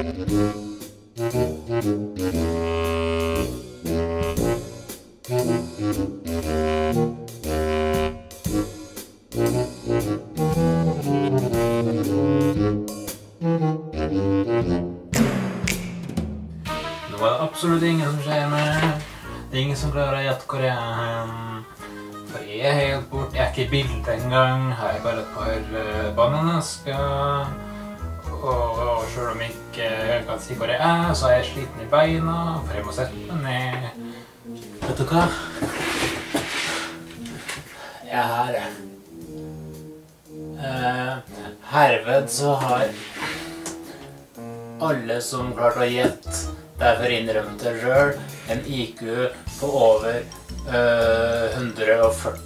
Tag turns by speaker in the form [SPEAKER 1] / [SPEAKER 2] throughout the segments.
[SPEAKER 1] Nå er det absolutt ingen som ser meg. Det er ingen som klarer å gjette hvor jeg er hen. For jeg er helt bort. Jeg er ikke i bildet engang. Her er bare et par bananesker. Og selv om jeg ikke kan si hvor jeg er, så er jeg sliten i beina. For jeg må sette meg ned. Vet du hva? Jeg er her, jeg. Herved så har alle som klarte å gjette derfor innrømte selv en IQ på over 140.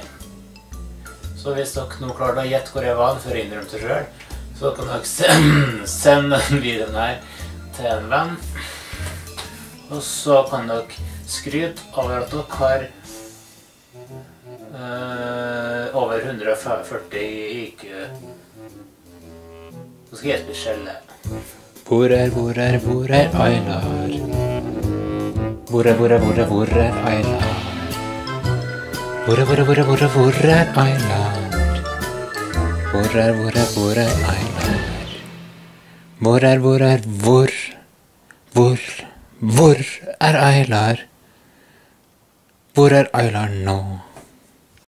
[SPEAKER 1] Så hvis dere nå klarte å gjette hvor jeg var før jeg innrømte selv, så kan dere sende videoen her til en venn. Og så kan dere skryte over at dere har over 140 IQ. Så skal jeg spille. Hvor er Aylar? Hvor er Aylar? Hvor er Aylar? Hvor er Aylar? Hvor er Aylar? Hvor er Aylar nå?